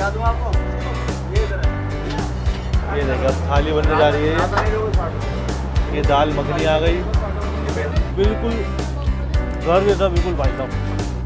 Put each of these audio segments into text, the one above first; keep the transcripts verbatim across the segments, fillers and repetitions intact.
क्या दूं आपको? ये इधर है। ये देखिए अब थाली बनने जा रही है। ये दाल मखनी आ गई, बिल्कुल घर जैसा, बिल्कुल भाई साहब।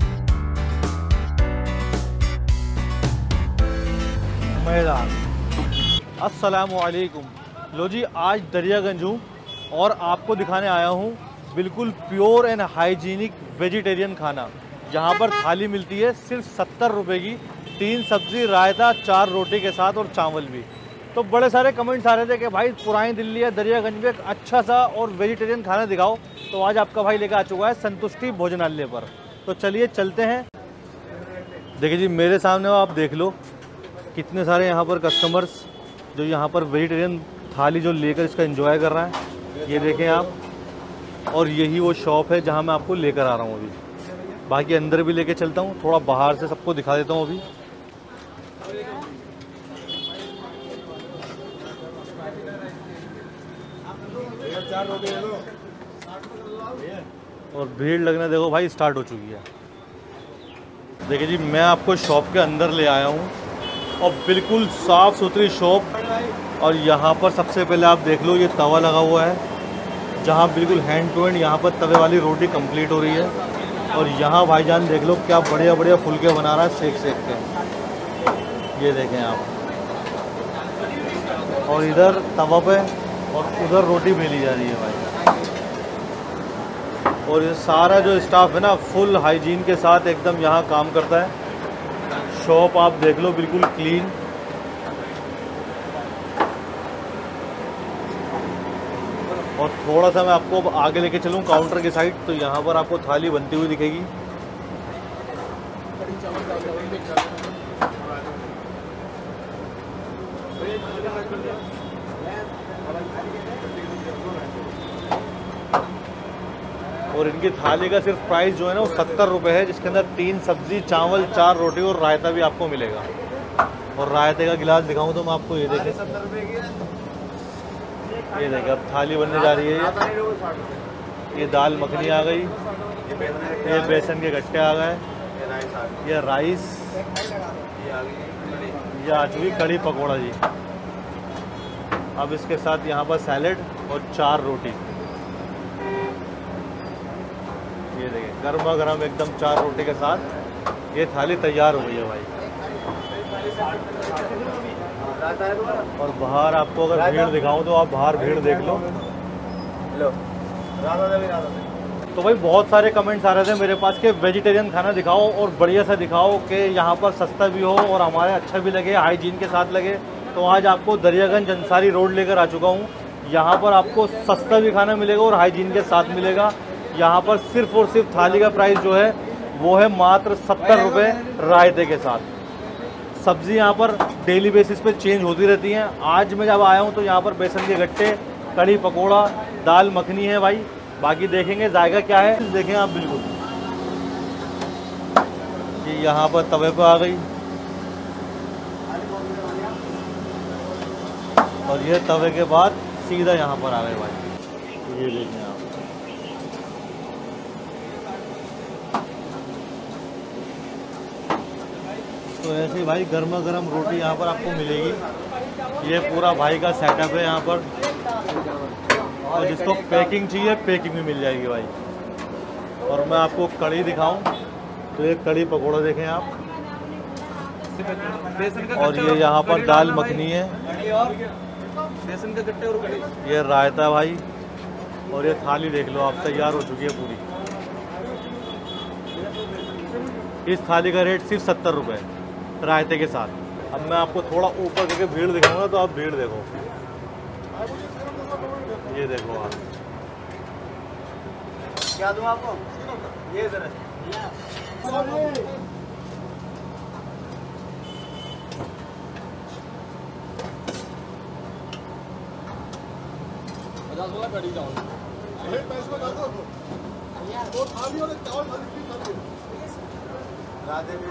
मज़ेदार। अस्सलामुअलैकुम। लो जी, आज दरियागंज हूँ और आपको दिखाने आया हूँ बिल्कुल प्योर एंड हाइजीनिक वेजिटेरियन खाना। यहाँ पर थाली मिलती है सिर्फ सत्तर रुपये की, तीन सब्ज़ी, रायता, चार रोटी के साथ और चावल भी। तो बड़े सारे कमेंट्स आ रहे थे कि भाई पुरानी दिल्ली है, दरियागंज में एक अच्छा सा और वेजिटेरियन खाना दिखाओ। तो आज आपका भाई लेकर आ चुका है संतुष्टि भोजनालय पर। तो चलिए चलते हैं। देखिए जी, मेरे सामने आप देख लो कितने सारे यहाँ पर कस्टमर्स जो यहाँ पर वेजिटेरियन थाली जो लेकर इसका एंजॉय कर रहा है। ये देखें आप, और यही वो शॉप है जहाँ मैं आपको लेकर आ रहा हूँ अभी। बाकी अंदर भी लेके चलता हूँ, थोड़ा बाहर से सबको दिखा देता हूँ अभी। और भीड़ लगना देखो भाई स्टार्ट हो चुकी है। देखिए जी, मैं आपको शॉप के अंदर ले आया हूँ और बिल्कुल साफ़ सुथरी शॉप। और यहाँ पर सबसे पहले आप देख लो, ये तवा लगा हुआ है जहाँ बिल्कुल हैंड टू हैंड यहाँ पर तवे वाली रोटी कंप्लीट हो रही है। और यहाँ भाईजान देख लो क्या बढ़िया बढ़िया फुलके बना रहा है सेक सेक के। ये देखें आप, और इधर तवा पे और उधर रोटी बेली जा रही है भाई। और ये सारा जो स्टाफ है ना फुल हाइजीन के साथ एकदम यहाँ काम करता है। शॉप आप देख लो बिल्कुल क्लीन। और थोड़ा सा मैं आपको अब आगे लेके चलूँ काउंटर की साइड, तो यहाँ पर आपको थाली बनती हुई दिखेगी। और इनकी थाली का सिर्फ प्राइस जो है ना वो सत्तर रुपये है, जिसके अंदर तीन सब्जी, चावल, चार रोटी और रायता भी आपको मिलेगा। और रायते का गिलास दिखाऊं तो मैं आपको, ये देखें, ये देखें अब थाली बनने जा रही है। ये दाल मखनी आ गई, ये बेसन के गट्टे आ गए, ये राइस, ये आ चुकी कड़ी पकौड़ा जी। अब इसके साथ यहाँ पर सैलेड और चार रोटी। ये देखिए गर्मा गर्म एकदम चार रोटी के साथ ये थाली तैयार हो गई है भाई। और बाहर आपको अगर भीड़ दिखाऊं तो आप बाहर भीड़ देख लो। लो तो भाई बहुत सारे कमेंट्स आ रहे थे मेरे पास कि वेजिटेरियन खाना दिखाओ और बढ़िया सा दिखाओ कि यहाँ पर सस्ता भी हो और हमारे अच्छा भी लगे, हाइजीन के साथ लगे। तो आज आपको दरियागंज अंसारी रोड लेकर आ चुका हूँ। यहाँ पर आपको सस्ता भी खाना मिलेगा और हाइजीन के साथ मिलेगा। यहाँ पर सिर्फ और सिर्फ थाली का प्राइस जो है वो है मात्र सत्तर रुपये रायते के साथ। सब्ज़ी यहाँ पर डेली बेसिस पे चेंज होती रहती हैं। आज मैं जब आया हूँ तो यहाँ पर बेसन के गट्टे, कड़ी पकोड़ा, दाल मखनी है भाई। बाकी देखेंगे जायका क्या है, देखें आप बिल्कुल। कि यहाँ पर तवे पे आ गई और ये तवे के बाद सीधा यहाँ पर आ गए भाई। ये देखें आप, तो ऐसे भाई गर्मा गर्म रोटी यहाँ पर आपको मिलेगी। ये पूरा भाई का सेटअप है यहाँ पर। और जिसको पैकिंग चाहिए पैकिंग भी मिल जाएगी भाई। और मैं आपको कड़ी दिखाऊं तो ये कड़ी पकौड़ा देखें आप। और ये यहाँ पर दाल मखनी है, बेसन का गट्टे और कड़ी, ये रायता भाई। और ये थाली देख लो आप, तैयार हो चुकी है पूरी। इस थाली का रेट सिर्फ सत्तर रुपये रायते के साथ। अब मैं आपको थोड़ा ऊपर करके भीड़ दिखाऊंगा तो आप भीड़ देखो। ये देखो आप, क्या दूं आपको? ये इधर है। पचास वाला कड़ी चावल, पैसे में डाल दो। वो थाली और चावल थाली राधे में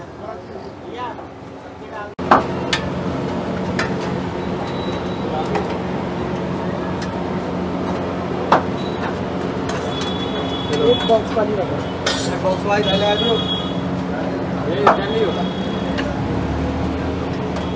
एक बॉक्स वाली रखो, एक बॉक्स वाली डाले आ दो। ये नहीं होगा।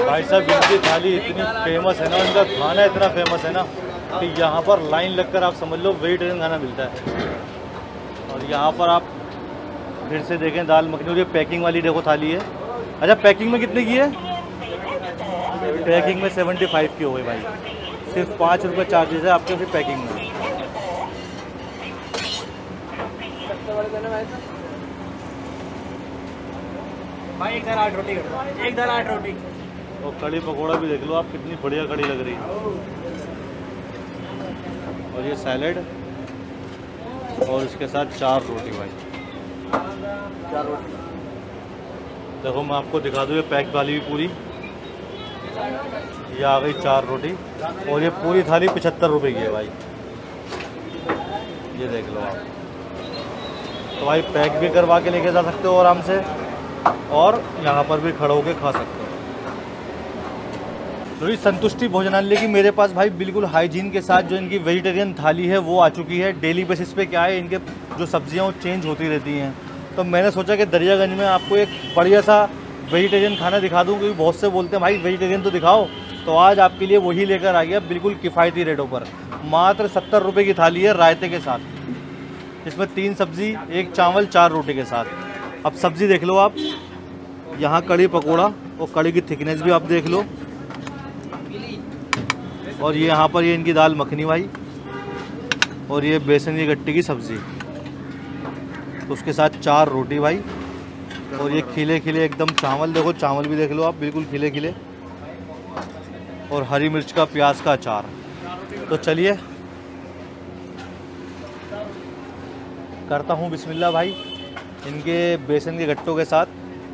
भाई साहब इनकी थाली इतनी फेमस है ना, इनका खाना इतना फेमस है ना कि यहाँ पर लाइन लगकर आप समझ लो वेजिटेरियन खाना मिलता है। और यहाँ पर आप फिर से देखें दाल मखनी, और ये पैकिंग वाली देखो थाली है। अच्छा पैकिंग में कितने की है? पैकिंग में सेवेंटी फाइव की हो गई भाई, सिर्फ पाँच रुपये चार्जेस है आपके सिर्फ पैकिंग में। भाई एक दाल आठ रोटी कर दो, एक दाल आठ रोटी। और कड़ी पकौड़ा भी देख लो आप, कितनी बढ़िया कड़ी लग रही है। और ये सैलेड और इसके साथ चार रोटी भाई, चार रोटी। देखो मैं आपको दिखा दूँ, ये पैक वाली भी पूरी, ये आ गई चार रोटी। और ये पूरी थाली पचहत्तर रुपये की है भाई, ये देख लो आप। तो भाई पैक भी करवा के लेके जा सकते हो आराम से, और यहाँ पर भी खड़े होके खा सकते हो। तो ये संतुष्टि भोजनालय की मेरे पास भाई बिल्कुल हाइजीन के साथ जो इनकी वेजिटेरियन थाली है वो आ चुकी है। डेली बेसिस पे क्या है, इनके जो सब्जियां वो चेंज होती रहती हैं। तो मैंने सोचा कि दरियागंज में आपको एक बढ़िया सा वेजिटेरियन खाना दिखा दूँ, क्योंकि बहुत से बोलते हैं भाई वेजिटेरियन तो दिखाओ। तो आज आपके लिए वही लेकर आ गया, बिल्कुल किफ़ायती रेटों पर। मात्र सत्तर रुपये की थाली है रायते के साथ, इसमें तीन सब्ज़ी, एक चावल, चार रोटी के साथ। अब सब्ज़ी देख लो आप, यहाँ कड़ी पकोड़ा और कड़ी की थिकनेस भी आप देख लो। और ये यहाँ पर ये इनकी दाल मखनी भाई, और ये बेसन की गट्टी की सब्ज़ी, तो उसके साथ चार रोटी भाई। और ये खिले खिले एकदम चावल, देखो चावल भी देख लो आप, बिल्कुल खिले खिले। और हरी मिर्च का प्याज का अचार। तो चलिए करता हूँ बिस्मिल्लाह भाई इनके बेसन के गट्टों के साथ।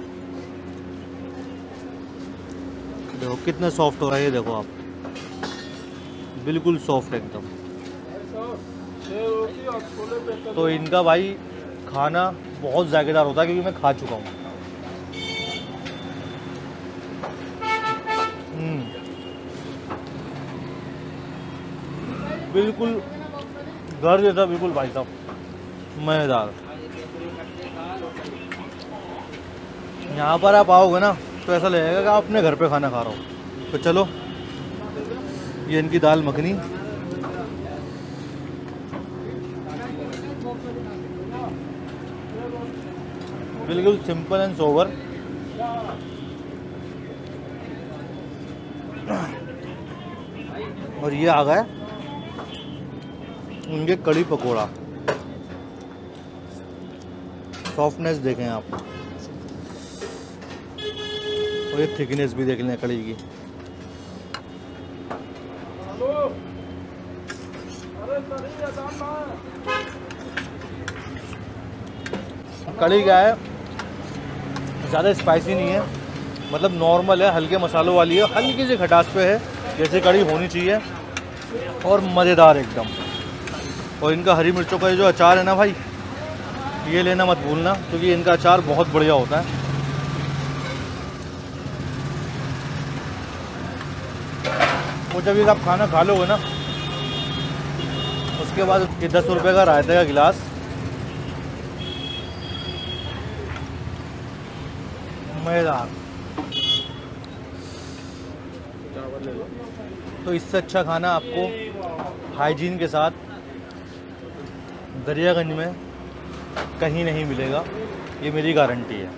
देखो कितने सॉफ्ट हो रहा है, ये देखो आप, बिल्कुल सॉफ्ट एकदम। तो इनका भाई खाना बहुत जायकेदार होता है, क्योंकि मैं खा चुका हूँ। बिल्कुल घर जैसा, बिल्कुल भाई साहब मज़ेदार। यहाँ पर आप आओगे ना तो ऐसा लगेगा कि आप अपने घर पे खाना खा रहा हो। तो चलो ये इनकी दाल मखनी, बिल्कुल सिंपल एंड सोबर। और ये आ गया उनके कड़ी पकोड़ा, सॉफ्टनेस देखें आप, और ये थिकनेस भी देख लें कड़ी की। कड़ी क्या है, ज़्यादा स्पाइसी नहीं है, मतलब नॉर्मल है, हल्के मसालों वाली है, हल्की सी खटास पे है जैसे कड़ी होनी चाहिए, और मज़ेदार एकदम। और इनका हरी मिर्चों का जो अचार है ना भाई, ये लेना मत भूलना, क्योंकि इनका अचार बहुत बढ़िया होता है। वो जब ये आप खाना खा लोगे ना, उसके बाद ये दस रुपये का रायते का गिलास, मज़ेदार। तो इससे अच्छा खाना आपको हाइजीन के साथ दरियागंज में कहीं नहीं मिलेगा, ये मेरी गारंटी है।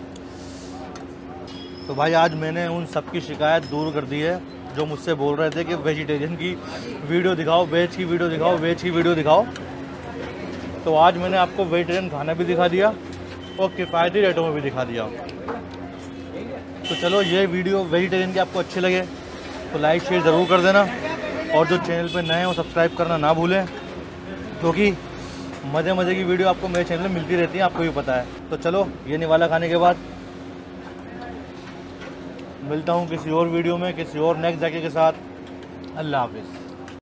तो भाई आज मैंने उन सब की शिकायत दूर कर दी है जो मुझसे बोल रहे थे कि वेजिटेरियन की वीडियो दिखाओ, वेज की वीडियो दिखाओ, वेज की वीडियो दिखाओ। तो आज मैंने आपको वेजिटेरियन खाना भी दिखा दिया और किफ़ायती रेटों में भी दिखा दिया। तो चलो ये वीडियो वेजिटेरियन की आपको अच्छे लगे तो लाइक शेयर ज़रूर कर देना, और जो चैनल पे नए हो सब्सक्राइब करना ना भूलें, क्योंकि मज़े मज़े की वीडियो आपको मेरे चैनल में मिलती रहती है, आपको भी पता है। तो चलो ये निवाला खाने के बाद मिलता हूँ किसी और वीडियो में, किसी और नेक्स्ट जगह के साथ। अल्लाह हाफिज़।